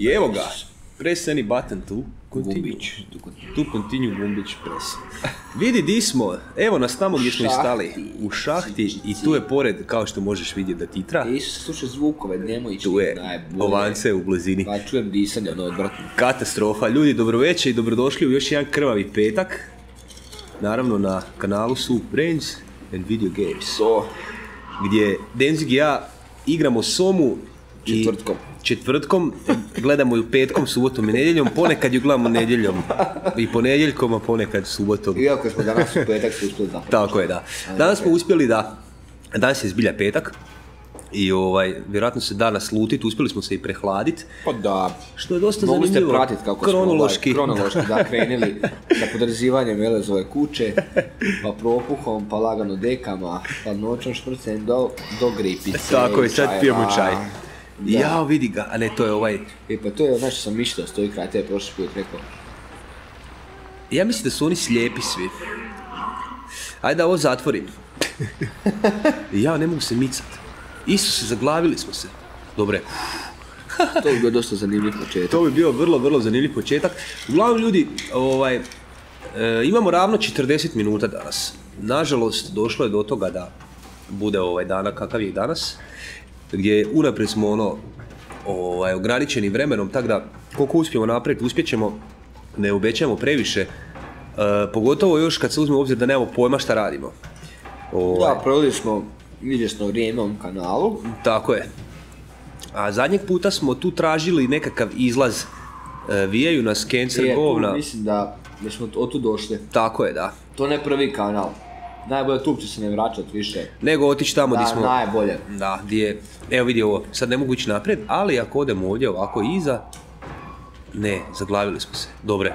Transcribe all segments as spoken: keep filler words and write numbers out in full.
I evo ga, press any button tu. Gumbić. Tu continue Gumbić press. Vidi di smo, evo nas tamo gdje smo i stali. U šahti i tu je pored, kao što možeš vidjeti da titra. I su slušaj zvukove, nemoj ići. Tu je ovance u blizini. Pa čujem disanje, ono odvratno. Katastrofa. Ljudi, dobroveče i dobrodošli u još jedan krvavi petak. Naravno na kanalu Soup Brains and Video Games. To. Gdje Denzig i ja igramo Somu i Četvrtkom. Četvrtkom, gledamo ju petkom, subotom i nedjeljom, ponekad ju gledamo nedjeljom i ponedjeljkom, a ponekad subotom. Iako smo danas u petak su uspjeli zapravo. Tako je, da. Danas smo uspjeli da, danas je zbilja petak i ovaj, vjerojatno se da naslutit, uspjeli smo se i prehladit. Pa da. Što je dosta Mogli zanimljivo. ste pratiti kako kronološki. smo ovaj, kronološki da krenili sa podrezivanjem Elezove kuće, pa propuhom, pa lagano dekama, pa noćom šprcem do, do gripice. Tako je, sad čajeva. pijemo čaj. Jao, vidi ga, a ne, to je ovaj... E pa to je ono što sam mišljao, stoji kraj tebe prošli put rekao. Ja mislim da su oni slijepi svi. Ajde da ovo zatvorim. Ja ne mogu se micat. Isuse, zaglavili smo se. Dobre. To bi bio dosta zanimljiv početak. To bi bio vrlo, vrlo zanimljiv početak. Uglavnom ljudi, ovaj, e, imamo ravno četrdeset minuta danas. Nažalost, došlo je do toga da bude ovaj dana kakav je i danas. Gdje unaprijed smo ono, ovaj, ograničeni vremenom, tako da koliko uspijemo naprijed, uspjećemo, ne obećamo previše. E, pogotovo još kad se uzme u obzir da nemamo pojma šta radimo. Ovaj. Da, proveli smo izvjesno vrijeme na ovom kanalu. Tako je. A zadnjeg puta smo tu tražili nekakav izlaz. E, vijaju nas cancer je, govna. Mislim da, da smo od tu došli. Tako je, da. To ne prvi kanal. Najbolje tu će se ne vraćat više. Nego otići tamo da, gdje smo... najbolje. Da, gdje je... Evo vidi ovo, sad ne mogu ići naprijed, ali ako odemo ovdje ovako iza... Ne, zaglavili smo se. Dobre.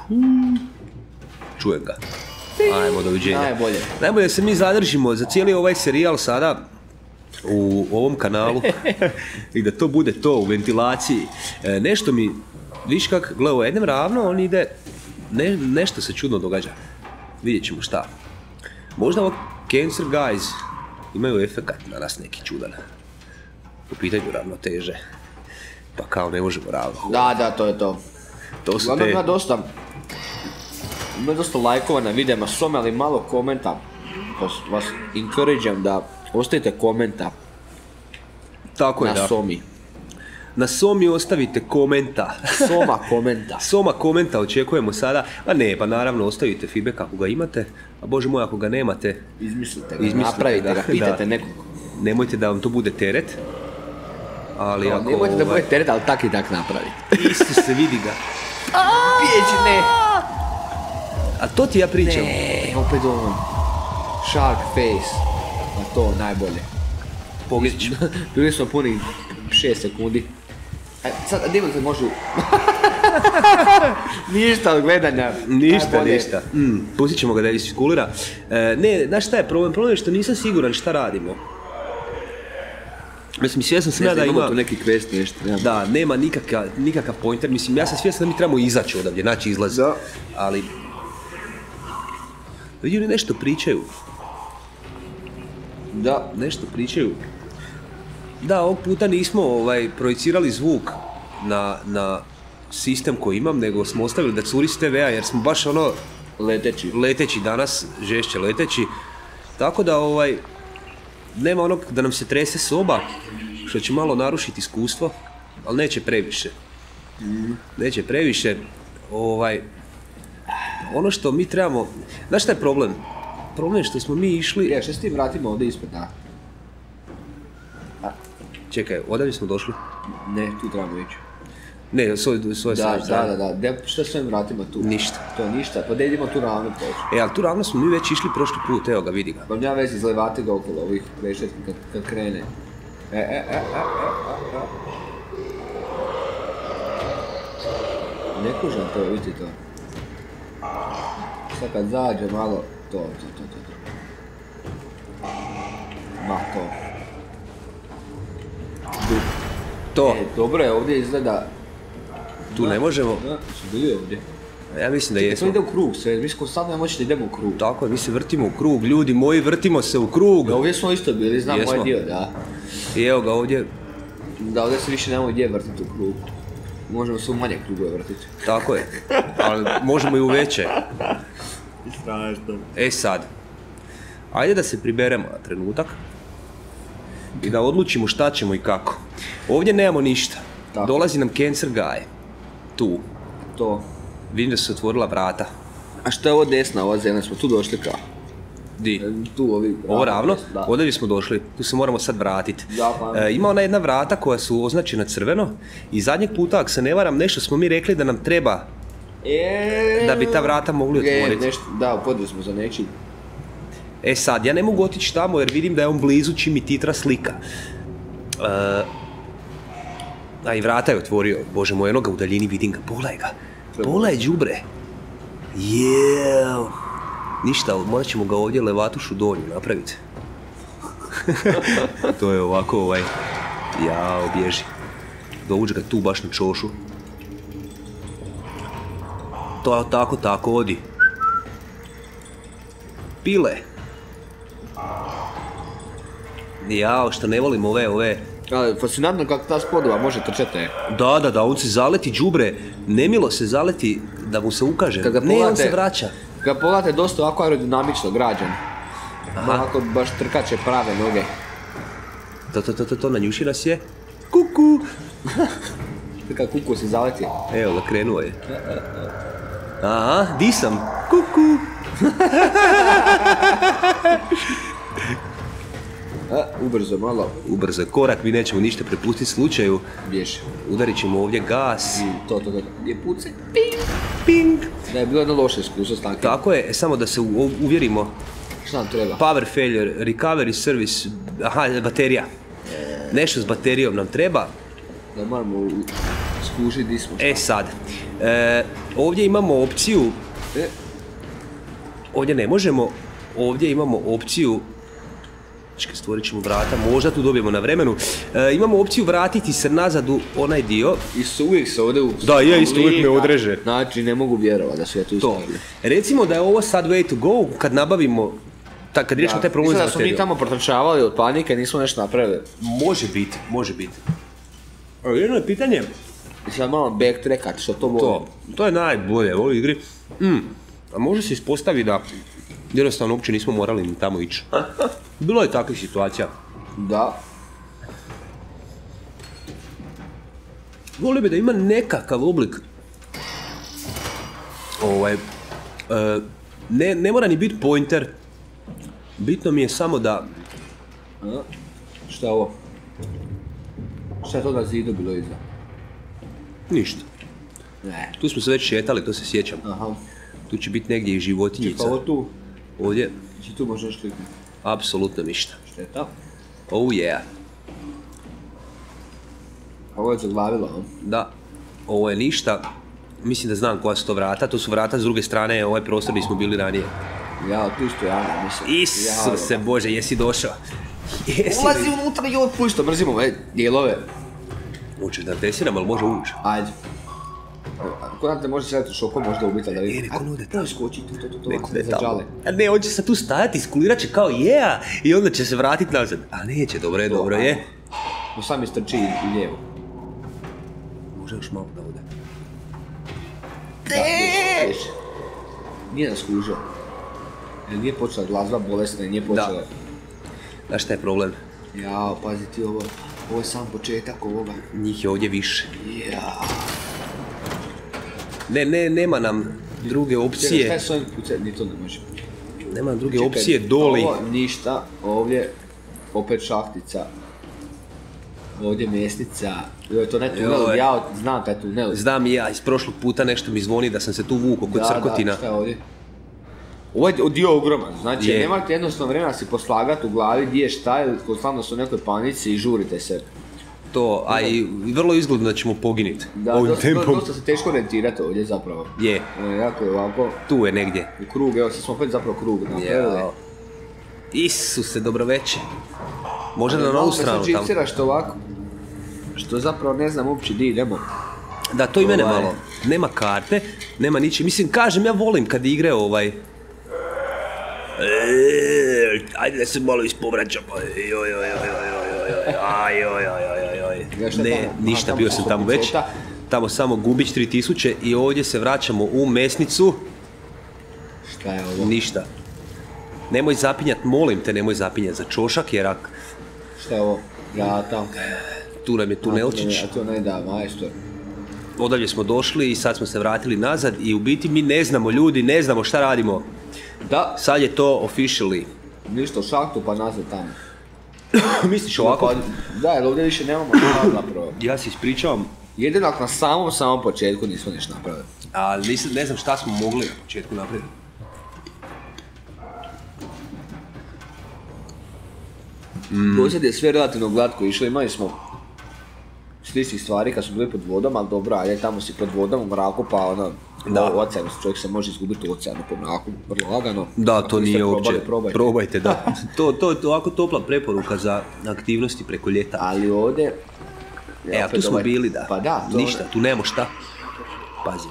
Čujem ga. Ajmo, doviđenja. Najbolje. Najbolje se mi zadržimo za cijeli ovaj serijal sada u ovom kanalu i da to bude to u ventilaciji. E, nešto mi, viš kak, gle, ovo jednem ravno, on ide, ne, nešto se čudno događa. Vidjet ćemo šta. Možda ovo Cancer Guys imaju efekat na nas neki čudan. U pitanju ravnoteže. Pa kao ne možemo ravno. Da, da, to je to. To su Glavno te... ima dosta... Ima dosta lajkova na videima Some, ali malo komenta. Pa vas encourageam da ostavite komenta. Tako je, na da. Somi. Na Somi ostavite komenta. Soma komenta. Soma komenta očekujemo sada. A ne, pa naravno ostavite feedback ako ga imate. A bože moj, ako ga nemate... Izmislite ga, izmislite napravite ga, pitate da. nekog. Nemojte da vam to bude teret. Ali No, ako... nemojte da ovaj... bude teret, ali tak i tak napravite. Isto se vidi ga. Bježi, ne! A to ti ja pričam. Ne, opet ono. Shark face. A to najbolje. Pogledaj ću. Bili smo puni šest sekundi. A sad, a gdje se može... Ništa od gledanja. Ništa, najbolje. ništa. Mm, pustit ćemo ga da iskulira. E, ne, znaš šta je problem? Problem je što nisam siguran šta radimo. Mislim, svjestan sam ja da ima... tu neki quest, nešto. Ja. Da, nema nikakav, nikakav pointer. Mislim, ja sam svjestan da mi trebamo izaći odavdje, naći izlaz. Da. Ali... Vidi, oni nešto pričaju. Da. Nešto pričaju. Da, ovog puta nismo ovaj, projicirali zvuk na, na sistem koji imam, nego smo ostavili da curi s te vea, jer smo baš ono... Leteći. Leteći danas, žešće leteći. Tako da, ovaj... Nema onog da nam se trese soba, što će malo narušiti iskustvo, ali neće previše. Mm. Neće previše. Ovaj... Ono što mi trebamo... Znaš šta je problem? Problem je što smo mi išli... Ja, što s tim vratimo ovdje ispred, da? Čekaj, odavdje smo došli? Ne, tu trebamo ići. Ne, svoje svoje Da, da, da, da, da. Šta s ovim vratima tu? Ništa. To ništa, pa da idemo tu ravno točno. E, ali tu ravno smo mi već išli prošli put, evo ga, vidi ga. Pa nema vezi, izlevati ga okolo ovih rešetki kad, kad krene. E, e, e, e, e, e, e. Ne kužam to, vidi to. Sad kad zađe malo, to, to, to, to, to. Ma, to. Du. To, E, dobro je, ovdje izgleda... tu ne možemo. Da, su bili ovdje. Ja mislim da To jesmo. ide u krug sve, mi konstantno ne možete idemo u krug. Tako je, mi se vrtimo u krug, ljudi moji, vrtimo se u krug. Da, ovdje smo isto bili, znam Jesmo. moj dio, da. I evo ga ovdje. Da, ovdje se više nemamo gdje vrtiti u krug. Možemo se u manje krugove vrtiti. Tako je, ali možemo i u veće. Strašno. E sad, ajde da se priberemo na trenutak i da odlučimo šta ćemo i kako. Ovdje nemamo ništa. Tako. Dolazi nam Cancer Guy. Tu. To. Vidim da su se otvorila vrata. A što je ovo desna, ova zemlja, smo tu došli kao? Di? Tu ovi... Ovo ravno? Da. Ovdje smo došli, tu se moramo sad vratiti. Da, pa. E, ima ona jedna vrata koja su označena crveno i zadnjeg puta, ako se ne varam, nešto smo mi rekli da nam treba E... da bi ta vrata mogli otvoriti. E, nešto, da, podili smo za nečim. E sad, ja ne mogu otići tamo jer vidim da je on blizu čim mi titra slika. E, a i vrata je otvorio, bože moj, enoga u daljini, vidim ga, pogledaj ga. Pogledaj đubre. Jeo. Ništa, morat ćemo ga ovdje levatušu donju napraviti. To je ovako ovaj... Jao, bježi. Dovuđi ga tu baš na čošu. To tako, tako, odi. Pile. Jao, što ne volim ove, ove... Ali, fascinantno kako ta spodova može trčati. Da, da, da, on se zaleti đubre, nemilo se zaleti da mu se ukaže. Kad ga Ne, on pogledate- se vraća. Kad pogledate, dosta ovako aerodinamično građan. Ovako baš trkače prave noge. To, to, to, to, to, nanjuši nas je. Kuku! Kad kuku se zaleti. Evo ga, krenuo je. Aha, di sam? Kuku! A, ubrzo malo. Ubrzo je korak, mi nećemo ništa prepustiti slučaju. Bježi. Udarit ćemo ovdje gas. I to, to, to. Gdje puce? Ping! Da je bilo jedno loše iskustvo s tankim. Tako je, e, samo da se u- uvjerimo. Šta nam treba? Power failure, recovery service, aha, baterija. Nešto s baterijom nam treba. Da moramo u- skužiti di smo. E sad, e, ovdje imamo opciju, E, ovdje ne možemo, ovdje imamo opciju, čekaj, stvorit ćemo vrata, možda tu dobijemo na vremenu, e, imamo opciju vratiti se nazad u onaj dio. I su uvijek se ovdje u... Da, je, isto uvijek me odreže. Znači, ne mogu vjerovati da su je tu To. stavili. Recimo da je ovo sad way to go, kad nabavimo, ta, kad riješimo taj problem Mislim za da smo mi baterijom. tamo protrčavali od panike, nismo nešto napravili. Može biti, može biti. Ali jedno je pitanje, I sad malo backtrackat, što to volim. to, to je najbolje u ovoj igri. Mm, a može se ispostavi da jednostavno uopće nismo morali ni tamo ići. Bilo je takvih situacija. Da. Volio bi da ima nekakav oblik. Ovaj, e, ne, ne mora ni biti pointer. Bitno mi je samo da... A, šta je ovo? Šta je to na zidu bilo iza? Ništa. Ne. Tu smo se već šetali, to se sjećam. Aha. Tu će biti negdje i životinjica. Pa ovo tu, Ovdje, znači tu možeš kliknuti. apsolutno ništa. Šteta. Oh yeah. Ovo je zaglavilo, a? Da, ovo je ništa. Mislim da znam koja su to vrata. To su vrata s druge strane, ovaj prostor gdje smo bili ranije. Ja, tu isto ja, mislim. Isuse Bože, jesi došao? Jesi Ulazi li? unutra i ovo pušto, mrzimo ove dijelove. Hoćeš da testiram, ali može ući. Ajde. Ako nam te može srediti u šoku, možda ubiti, ali da E, vidim. neko nude To tamo. je skoči, to, to, to, to, Neko to, je za tamo. žale. A ne, on će sad tu stajati, iskulirat će kao yeah, i onda će se vratit nazad. A neće, dobro je, dobro je. No sam istrči i lijevo. Može još malo da ode. Eee! Nije nas skužio. Jer nije počela glazba bolesna i nije počela... Znaš šta je problem? Jao, pazi ti ovo. Ovo je sam početak ovoga. Njih je ovdje više. Jao. Ne, ne, nema nam druge Čekaj, šta opcije. je s ovim pucem? Ni to ne može. Nema nam druge Čekaj, opcije, doli. Ovo ništa, ovdje opet šahtica. Ovdje mjesnica. Joj, to ne tunel, Joj. ja znam taj tunel. Znam i ja, iz prošlog puta nešto mi zvoni da sam se tu vukao kod Da, crkotina. da, šta je ovdje? Ovo je dio ogroman, znači Je. nemate jednostavno vremena si poslagati u glavi gdje je šta ili konstantno su u nekoj panici i žurite se. To, a i vrlo izgledno da ćemo poginiti Da, ovim dosta, tempom. dosta se teško orijentirati ovdje zapravo. Je, E, jako je ovako tu je negdje. u krug, evo sad smo opet zapravo krug napravili. Jao. Isuse, dobro večer. Može na Malo novu me sad stranu tamo. džipsira što ovako, što zapravo ne znam uopće di idemo. Da, to i mene Ovaj. malo. Nema karte, nema ničeg. Mislim, kažem, ja volim kad igre ovaj... Eee, ajde da se malo ispovraćamo. Joj, joj, joj, joj, joj, joj, aj, joj, joj, joj, joj, joj. Ja šta Ne, tamo? Aha, ništa, tamo bio su sam se tamo već. puceta. tamo samo Gubić tri tisuće i ovdje se vraćamo u mesnicu. Šta je ovo? Ništa. Nemoj zapinjat, molim te, nemoj zapinjat za čošak, jer ak... Šta je ovo? Vrata. Tu nam je tunelčić. A to ne da, majstor. Odavlje smo došli i sad smo se vratili nazad i u biti mi ne znamo ljudi, ne znamo šta radimo. Da. Sad je to officially. Ništa u šahtu pa nazad tamo. Misliš ovako? Pa, da, jer ovdje više nemamo šta napravo. Ja se ispričavam, Jedino ako na samom samom početku nismo ništa napravili. ali nisam, ne znam šta smo mogli na početku napraviti. Mm. Dosad je sve relativno glatko išlo, imali smo sličnih stvari kad smo bili pod vodom, ali dobro, ajde tamo si pod vodom u mraku pa ono, Da. u oceanu, čovjek se može izgubiti u oceanu po mraku, vrlo lagano. Da, Ako to niste nije probali, uopće, probajte. probajte, da. to, to, to je ovako topla preporuka za aktivnosti preko ljeta. Ali ovdje... E, a tu smo ovaj- bili, da. Pa da, to Ništa, tu nemo šta. Pazi.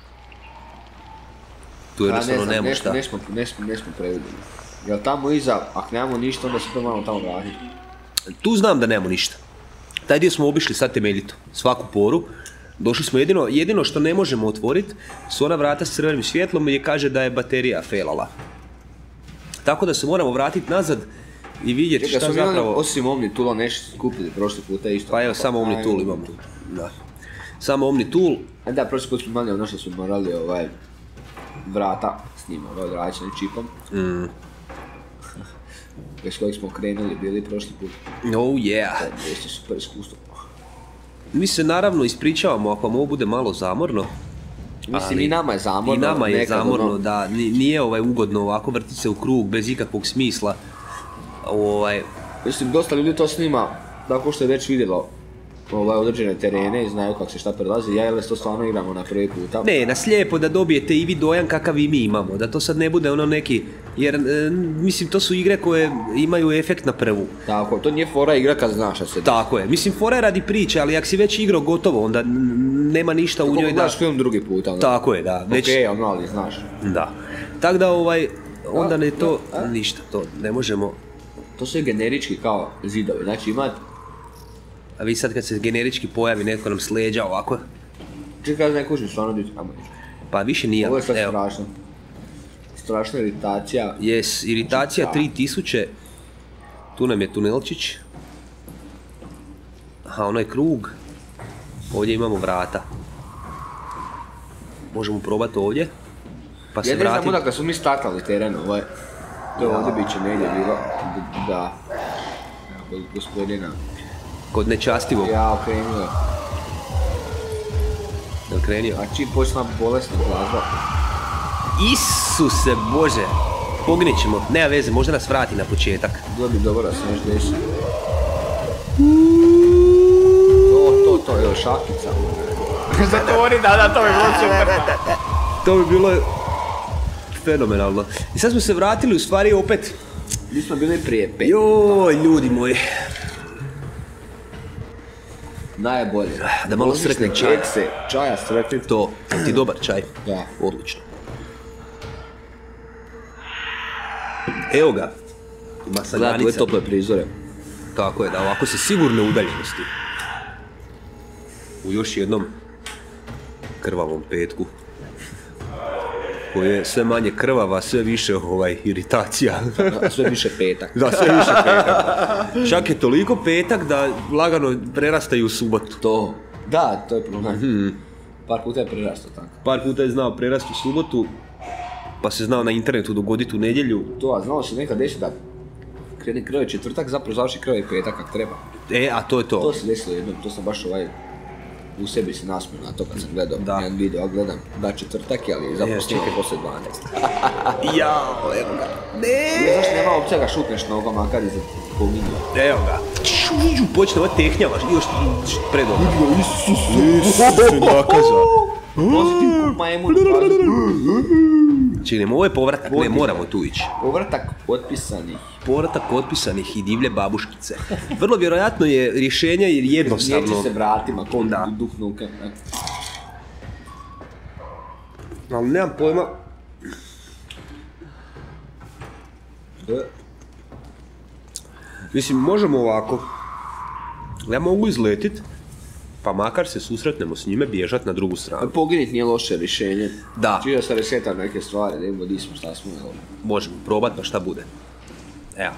Tu Pa jednostavno ne znam, nemo nešto, šta. nešto, nešto, nešto previdjeli. Jer tamo iza, ako nemamo ništa, onda se to moramo tamo vratiti. Tu znam da nemamo ništa. Taj dio smo obišli sad temeljito, svaku poru. Došli smo jedino, jedino što ne možemo otvoriti su ona vrata s crvenim svjetlom gdje kaže da je baterija failala. Tako da se moramo vratiti nazad i vidjeti Čekaj, šta smo imali zapravo... osim Omnitula nešto skupili prošli puta isto. Pa evo, samo Omnitool Ajde. imamo. Da. Samo Omnitool. A da, prošli put smo imali ono što smo morali ovaj, vrata s njima, ovaj vraćanim čipom. Mm. Bez kojeg smo krenuli bili prošli put. Oh yeah. To je isto super iskustvo. Mi se naravno ispričavamo ako vam ovo bude malo zamorno. Mislim, Ali i nama je zamorno. I nama je nekad, zamorno, ono, da, ni- nije ovaj ugodno ovako vrtiti se u krug bez ikakvog smisla. Ovaj, Mislim, dosta ljudi to snima, tako što je već vidjelo ovaj, određene terene i znaju kako se šta prelazi. Ja i Eles to stvarno igramo na prvi puta. ne, na slijepo da dobijete i vi dojam kakav i mi imamo, da to sad ne bude ono neki, jer e, mislim to su igre koje imaju efekt na prvu. Tako, to nije fora igra kad znaš šta se. Tako je, mislim fora je radi priče, ali ako si već igrao gotovo, onda n- nema ništa u Kako njoj da... gledaš film drugi puta, ono. Tako je, da, već... Okej, ono, ali znaš. Da. Tako da ovaj, onda ne to, Da, da. ništa, to ne možemo... To su generički kao zidovi, znači ima... A vi sad kad se generički pojavi netko nam sleđa ovako, Čekaj, ne kužim, stvarno biti, ajmo reći. pa više nije. Ovo je sad Evo. strašno. Strašna iritacija. Jes, iritacija Da. tri tisuće, tu nam je tunelčić. Aha, ono je krug, ovdje imamo vrata. Možemo probati ovdje, pa se Ja ne znam vratiti. onda kad smo mi startali teren, ovaj... To je ovdje bit će negdje bilo, d- da... Evo, kod gospodina. Kod nečastivog, Ja okrenuo, jel krenio? a čim počela bolesna glazba. Isuse Bože, poginit ćemo, nema veze, možda nas vrati na početak. Bilo bi dobro da se nešto desi. To, to, to, evo šakica. Zatvori, da, da, to bi bilo super. To bi bilo fenomenalno. I sad smo se vratili u stvari opet. Mi smo bili prije pet. Joj, ljudi moji. Najbolje. Da malo Božićne sreknem čaj. kekse, čaja sreknem. To, jel ti dobar čaj? Da. Odlično. Evo ga. Ima sa Gledajte ove granica. tople prizore. Tako je, da ovako se sigurne udaljenosti. U još jednom krvavom petku. Koji je sve manje krvava, sve više ovaj, iritacija. Sve više petak. Da, sve više petak. Čak je toliko petak da lagano prerastaju u subotu. To, da, to je problem. Par puta je prerastao tako. Par puta je znao prerast u subotu, pa se znao na internetu dogoditi u nedjelju. To, a znao si nekad desi da krene krve četvrtak, zapravo završi krve petak kak treba. E, a to je to. To se desilo jednom, to sam baš ovaj u sebi se nasmio na to kad sam gledao Da. jedan video, a gledam da četvrtak je, ali zapravo Je, snimke čekaj. poslije dvanaest. Jao, evo ga. Ne! Ne znaš, nema opcija ga šutneš nogom, makar iz pominio. Evo ga. Čuđu, počne ova tehnjava, još predobro. Isuse, nakazao. Pozitiv majmun. Čekaj, ovo je povratak, ne, moramo tu ići. Povratak potpisanih. Povratak otpisanih i divlje babuškice. Vrlo vjerojatno je rješenje jednostavno. Neće se vratima, ko Da. duh nuka. ne. Ali nemam pojma. E, Mislim, možemo ovako. Ja mogu izletit pa makar se susretnemo s njime, bježat na drugu stranu. Poginit nije loše rješenje. Da. Čija se resetam neke stvari, da imamo di smo, šta smo, evo. Možemo probat pa šta bude. Evo.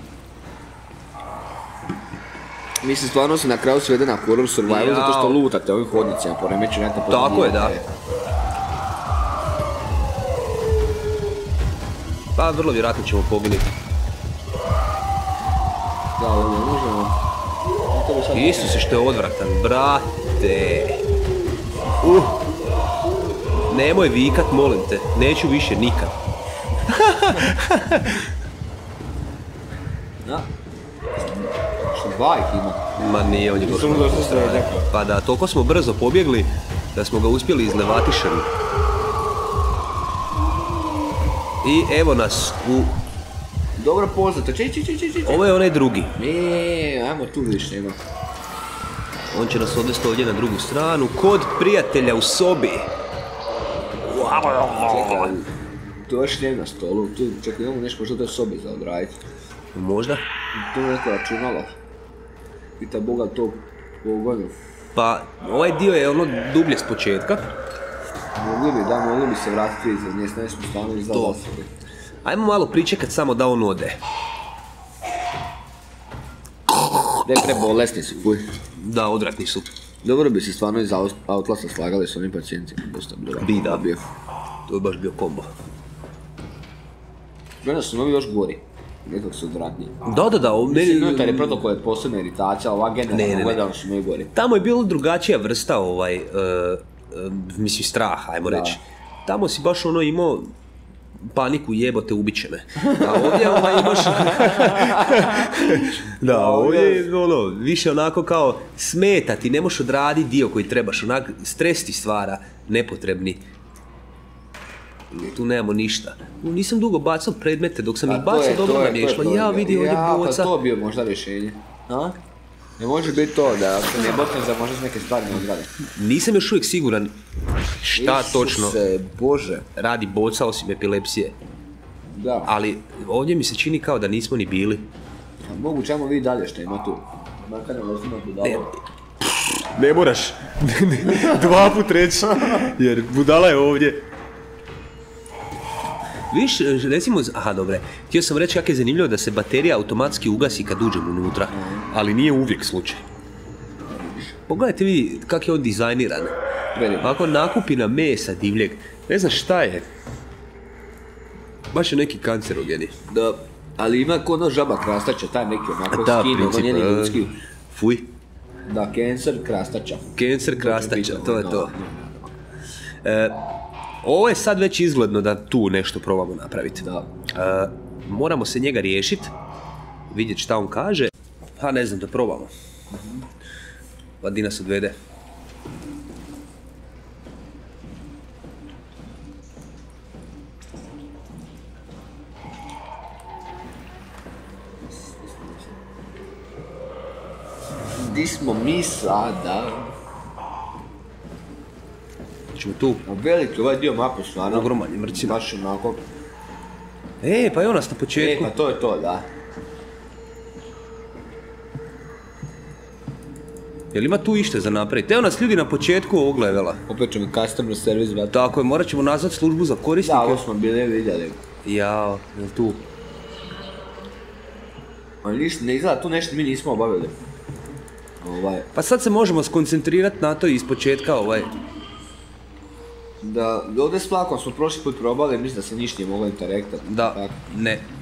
Mislim, stvarno se na kraju svede na horror survival Jao. zato što lutate ovim hodnicima, poremećenjate po Tako je, da. Pa vrlo vjerojatno ćemo poginiti. Da, ali ne možemo. Isuse što je odvratan, brate. Uh. Nemoj vikat, molim te. Neću više nikad. Da. Što dva ih ima. Ma nije, on je Samo došli ste rekao. Pa da, toliko smo brzo pobjegli da smo ga uspjeli izlevatišati. I evo nas u... Dobro poznato, či, či, či, či, či. Ovo je onaj drugi. Eee, ajmo tu vidiš nema. On će nas odvesti ovdje na drugu stranu, kod prijatelja u sobi. Čekaj, tu još njem na stolu, tu čekaj imamo nešto možda u toj sobi za odraditi. Možda? Tu je neko računalo. Pita Boga to pogonu. Pa, ovaj dio je ono dublje s početka. Mogli bi, da, mogli bi se vratiti iza nje, s smo stvarno To. izgledali. Ajmo malo pričekat samo da on ode. Ne, prebolesni su, kuj. Da, odvratni su. Dobro bi se stvarno iz Outlasta slagali s onim pacijentima, dosta bilo. Bi, da. Bio. To je baš bio kombo. Mene su novi još gori. Nekog su odvratniji. Da, da, da. o- Mislim, meni- unutar je protokol je posebna iritacija, ova Ne, ne, generalno ne. gledano su novi gori. Tamo je bila drugačija vrsta, ovaj, uh, uh, mislim, straha, ajmo Da. reći. Tamo si baš ono imao paniku, jebote, ubit će me. A ovdje ovaj imaš... da, ovdje je ono, više onako kao smeta ti, ne možeš odraditi dio koji trebaš, onak stres ti stvara, nepotrebni. Tu nemamo ništa. U, Nisam dugo bacao predmete, dok sam ih A to je- bacao dobro to je- nam to je je išlo. to, Ja vidi ovdje ja, boca. Pa to bi možda rješenje. A? Ne može biti to da ako ne botnem za možda neke stvari ne odrade. Nisam još uvijek siguran šta točno Isuse, Bože. radi boca osim epilepsije. Da. Ali ovdje mi se čini kao da nismo ni bili. A moguće ajmo vidjeti dalje što ima tu. Makar ne vrstimo budalo. Ne moraš. Dva put reći. Jer budala je ovdje. Viš, recimo, aha dobre, htio sam reći kako je zanimljivo da se baterija automatski ugasi kad uđem unutra, ali nije uvijek slučaj. Pogledajte vi kak je on dizajniran. Velim. Ovako nakupina mesa divljeg, ne znam šta je. Baš je neki kancerogeni. Da. Ali ima ko ono žaba krastača, taj neki onako Da, skin, princip, njeni e, ljudski. Fuj. Da, cancer krastača. Cancer krastača, biti, to je no, to. no, no. E, ovo je sad već izgledno da tu nešto probamo napraviti. Da. E, moramo se njega riješiti, vidjeti šta on kaže, a ne znam da probamo. Pa di nas odvede. Di smo mi sada? Ćemo tu. A veliki ovaj dio mape stvarno. Ogroman je, mrcina. Baš onako. E, pa je on nas na E, početku. pa to je to, da. Jel ima tu ište za napraviti? Evo nas ljudi na početku ovog levela. Opet ćemo customer service vrati. Tako je, morat ćemo nazvat službu za Da, korisnike. ovo smo bili vidjeli. Jao, jel tu? Ali ništa, ne izgleda, tu nešto mi nismo obavili. Ovaj, Pa sad se možemo skoncentrirati na to iz početka, ovaj. da, ovdje s vlakom smo prošli put probali, mislim da se ništa nije moglo interektati. Da, Tako. ne.